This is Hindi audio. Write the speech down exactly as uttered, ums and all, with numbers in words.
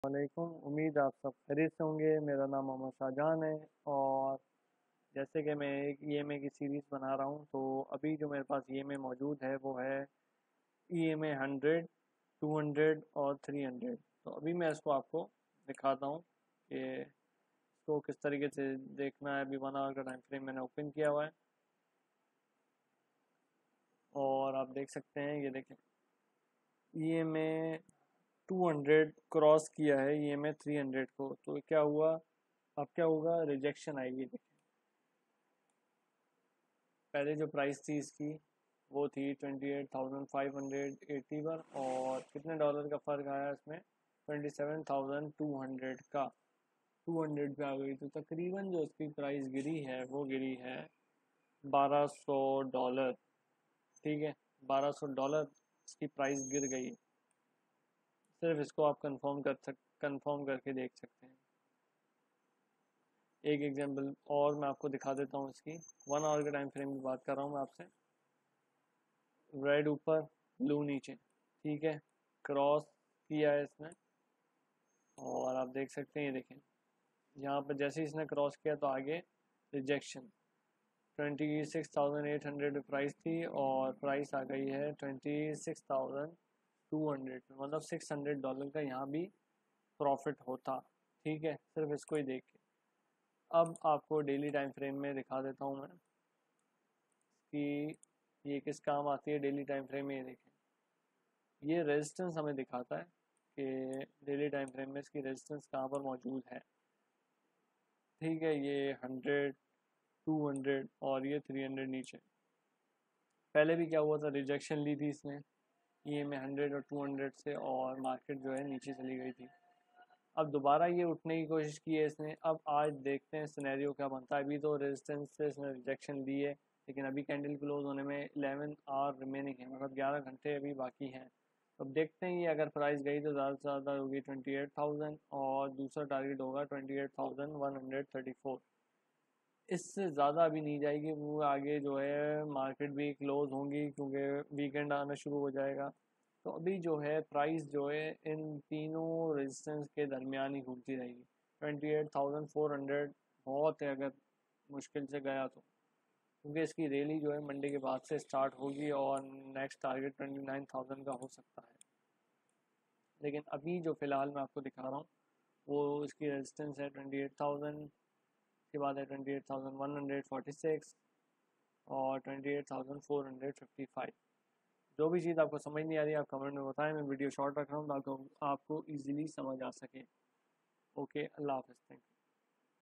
वालेकुम। उम्मीद आप सब खैरियत से होंगे। मेरा नाम मोहम्मद शाहजहान है और जैसे कि मैं एक ईएमए की सीरीज़ बना रहा हूँ, तो अभी जो मेरे पास ईएमए मौजूद है वो है ईएमए हंड्रेड, टू हंड्रेड और थ्री हंड्रेड। तो अभी मैं इसको आपको दिखाता हूँ कि इसको किस तरीके से देखना है। अभी वन आवर का टाइम फ्रेम मैंने ओपन किया हुआ है और आप देख सकते हैं, ये देखें ईएमए टू हंड्रेड क्रॉस किया है ईएमए थ्री हंड्रेड को। तो क्या हुआ, अब क्या होगा, रिजेक्शन आएगी। देखें पहले जो प्राइस थी इसकी वो थी twenty eight thousand five hundred eighty पर, और कितने डॉलर का फ़र्क आया इसमें, twenty seven thousand two hundred का टू हंड्रेड पे आ गई। तो तकरीबन जो इसकी प्राइस गिरी है वो गिरी है बारह सौ डॉलर। ठीक है, बारह सौ डॉलर इसकी प्राइस गिर गई। सिर्फ इसको आप कंफर्म कर सक कंफर्म करके देख सकते हैं। एक एग्जांपल और मैं आपको दिखा देता हूँ इसकी। वन आवर के टाइम फ्रेम की बात कर रहा हूँ मैं आपसे। रेड ऊपर, ब्लू नीचे, ठीक है, क्रॉस किया है इसने और आप देख सकते हैं, ये देखें यहाँ पर जैसे ही इसने क्रॉस किया तो आगे rejection. Twenty six thousand eight hundred price थी और प्राइस आ गई है twenty six thousand two hundred, मतलब सिक्स हंड्रेड डॉलर का यहाँ भी प्रॉफिट होता। ठीक है, सिर्फ इसको ही देख के। अब आपको डेली टाइम फ्रेम में दिखा देता हूँ मैं कि ये किस काम आती है डेली टाइम फ्रेम में। ये देखें, ये रेजिस्टेंस हमें दिखाता है कि डेली टाइम फ्रेम में इसकी रेजिस्टेंस कहाँ पर मौजूद है। ठीक है, ये हंड्रेड, टू हंड्रेड और ये थ्री हंड्रेड नीचे। पहले भी क्या हुआ था, रिजेक्शन ली थी इसने ये में हंड्रेड और टू हंड्रेड से, और मार्केट जो है नीचे चली गई थी। अब दोबारा ये उठने की कोशिश की है इसने। अब आज देखते हैं सिनेरियो क्या बनता है। अभी तो रेजिस्टेंस से इसने रिजेक्शन ली है, लेकिन अभी कैंडल क्लोज होने में इलेवन आवर रिमेनिंग है, मतलब ग्यारह घंटे अभी बाकी हैं। तो अब देखते हैं, ये अगर प्राइस गई तो ज़्यादा से ज़्यादा होगी ट्वेंटी एट थाउजेंड और दूसरा टारगेट होगा twenty eight thousand one hundred thirty four. इससे ज़्यादा अभी नहीं जाएगी वो। आगे जो है मार्केट भी क्लोज होंगी क्योंकि वीकेंड आना शुरू हो जाएगा। तो अभी जो है प्राइस जो है इन तीनों रेजिस्टेंस के दरमियान ही घूमती रहेगी। Twenty eight thousand four hundred बहुत है अगर मुश्किल से गया तो, क्योंकि इसकी रैली जो है मंडे के बाद से स्टार्ट होगी और next target twenty nine thousand का हो सकता है। लेकिन अभी जो फ़िलहाल मैं आपको दिखा रहा हूँ वो इसकी रेजिस्टेंस है ट्वेंटी एट थाउजेंड के बाद है twenty eight thousand one hundred forty six और twenty eight thousand four hundred fifty five. जो भी चीज़ आपको समझ नहीं आ रही है आप कमेंट में बताएं। मैं वीडियो शॉर्ट रख रहा हूँ ताकि आपको ईजिली समझ आ सके। ओके, अल्लाह हाफ़िज़, थैंक यू।